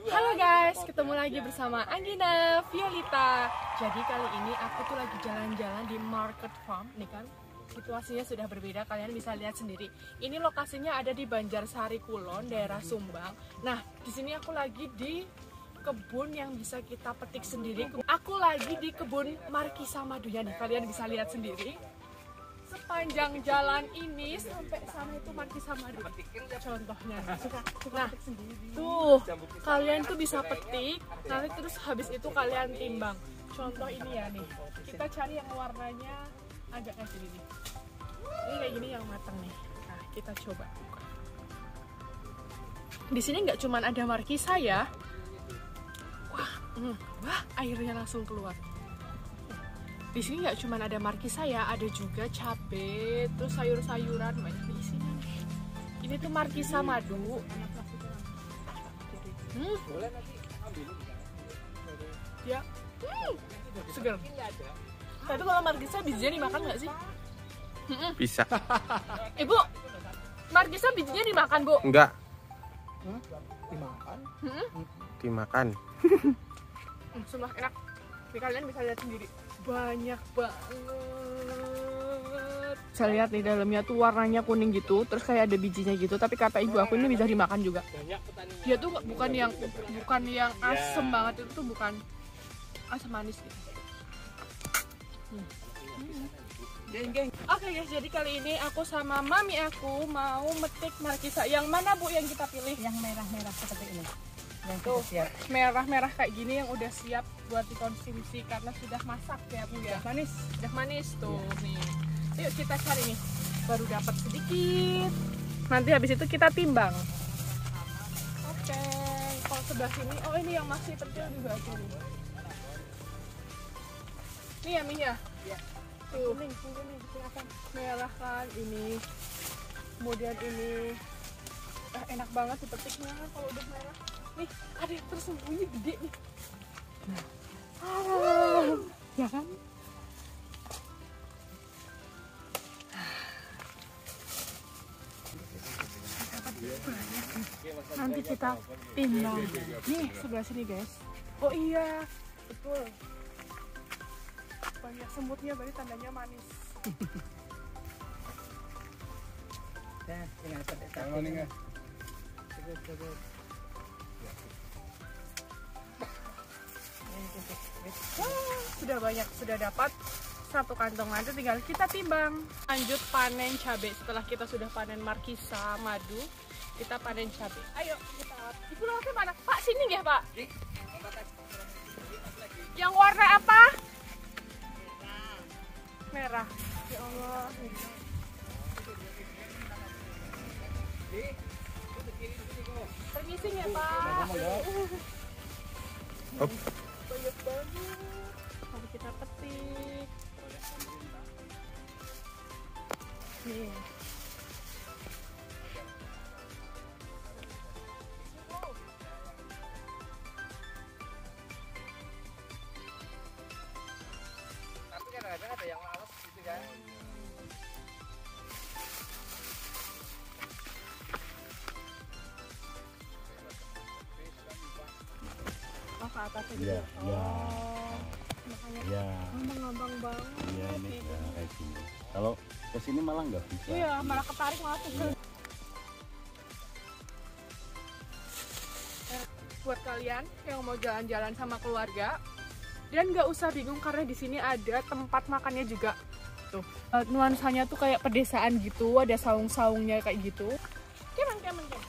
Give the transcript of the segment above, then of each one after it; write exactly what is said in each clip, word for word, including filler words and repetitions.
Halo guys, ketemu lagi bersama Anggina Violita. Jadi kali ini aku tuh lagi jalan-jalan di Market Farm. Nih kan, situasinya sudah berbeda, kalian bisa lihat sendiri. Ini lokasinya ada di Banjarsari Kulon, daerah Sumbang. Nah, di sini aku lagi di kebun yang bisa kita petik sendiri. Aku lagi di kebun Markisa Madunya nih, kalian bisa lihat sendiri. Sepanjang jalan ini sampai sana itu Markisa Madu. Contohnya, nah tuh kalian tuh bisa petik, nanti terus habis itu kalian timbang. Contoh ini ya nih, kita cari yang warnanya agak kayak gini nih. Ini kayak gini yang matang nih. Nah kita coba buka. Di sini nggak cuman ada Markisa ya. Wah, mm, wah airnya langsung keluar. Di sini nggak cuma ada Markisa ya, ada juga cabai, terus sayur-sayuran banyak di sini. Ini tuh Markisa Madu. Hmm. Ya, hmm. Segar. Tapi kalau Markisa bijinya dimakan nggak sih? Hmm. Bisa. Ibu, Markisa bijinya dimakan bu? Enggak. Hmm? Dimakan? Hmm? Dimakan. Hmm, sumpah enak. Nih, kalian bisa lihat sendiri. Banyak banget. Saya lihat nih dalamnya tuh warnanya kuning gitu, terus kayak ada bijinya gitu. Tapi kata ibu aku ini bisa dimakan juga. Dia tuh bukan yang bukan yang asem yeah. banget, itu tuh bukan asam manis gitu. Hmm. Hmm. Geng, geng. Oke guys, jadi kali ini aku sama mami aku mau metik Markisa. Yang mana bu yang kita pilih? Yang merah-merah seperti ini. Yang tuh merah-merah kayak gini yang udah siap buat dikonsumsi karena sudah masak ya bu ya. Sudah manis, sudah manis tuh ya. Nih. Yuk kita cari nih. Baru dapat sedikit. Nanti habis itu kita timbang. Oke. Kalau sebelah sini, oh ini yang masih kecil juga tuh. Nih ya Minya. Ya. Tuh. Kuning, kuning, kelihatan merah kan ini. Kemudian ini eh, enak banget dipetiknya kalau udah merah. Nih, ada yang tersembunyi gede nih. Ah, ya kan? Nanti kita timbang. Nih, sebelah sini guys. Oh iya, betul. Banyak semutnya, berarti tandanya manis. Ya, tinggal petik Kalau nih nggak? Wah, sudah banyak, sudah dapat satu kantong, nanti tinggal kita timbang. Lanjut panen cabai. Setelah kita sudah panen Markisa Madu, kita panen cabai. Ayo kita. Ibu lagi mana? Pak sini ya Pak. Yang warna apa? Merah. Ya Allah. Permisi ya Pak. Hop. Banyak banget. Mari kita petik. Nih. Tapi kadang-kadang ada yang males gitu kan. Oh, ke atas aja. Iya, iya. Oh, makanya Iya. ngambang-ngambang banget. Iya ini ya kayak gini. Kalau kesini malah nggak bisa. Iya, malah ketarik malah pegel. Eh, buat kalian yang mau jalan-jalan sama keluarga dan nggak usah bingung karena di sini ada tempat makannya juga. Tuh, uh, nuansanya tuh kayak pedesaan gitu, ada saung-saungnya kayak gitu. Kemen, kemen, kemen.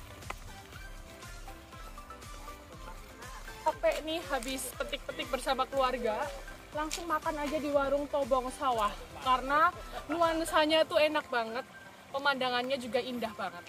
Capek nih habis petik-petik bersama keluarga, langsung makan aja di warung Tobong Sawah karena nuansanya tuh enak banget, pemandangannya juga indah banget.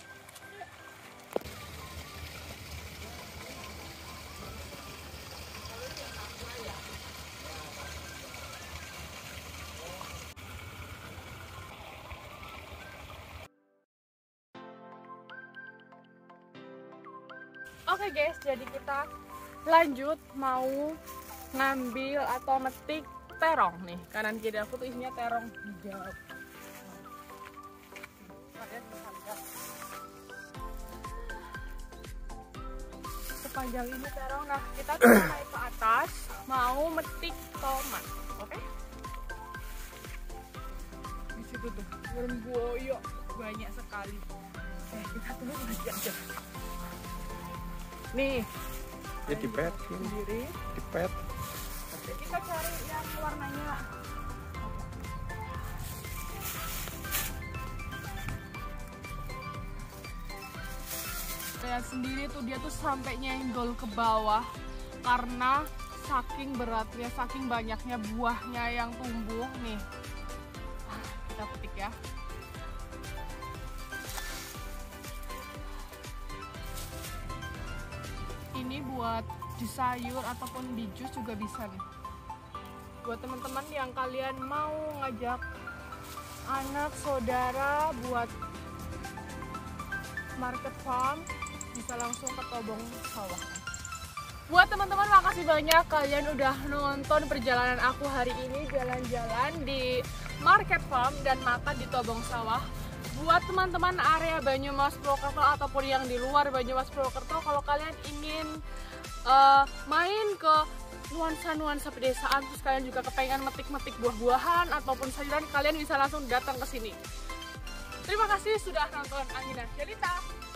Oke guys, jadi kita lanjut mau ngambil atau metik terong nih. Kanan kiri aku tuh isinya terong hijau. sepanjang ini terong. Nah, kita tuh naik ke atas mau metik tomat, oke? Di situ tuh burung buoyo banyak sekali. Eh, kita turun lagi aja. Nih, Ya dipet, sendiri. dipet. Oke, kita cari yang warnanya. Lihat sendiri tuh dia tuh sampai nyenggol ke bawah karena saking beratnya, saking banyaknya buahnya yang tumbuh nih. Ah, kita petik ya. Ini buat di sayur ataupun di jus juga bisa nih. Buat teman-teman yang kalian mau ngajak anak saudara buat market farm, bisa langsung ke Tobong Sawah. Buat teman-teman, makasih banyak kalian udah nonton perjalanan aku hari ini jalan-jalan di market farm dan makan di Tobong Sawah. Buat teman-teman area Banyumas Purwokerto ataupun yang di luar Banyumas Purwokerto, kalau kalian ingin uh, main ke nuansa-nuansa pedesaan, terus kalian juga kepengen metik-metik buah-buahan ataupun sayuran, kalian bisa langsung datang ke sini. Terima kasih sudah nonton Anggina Jelita.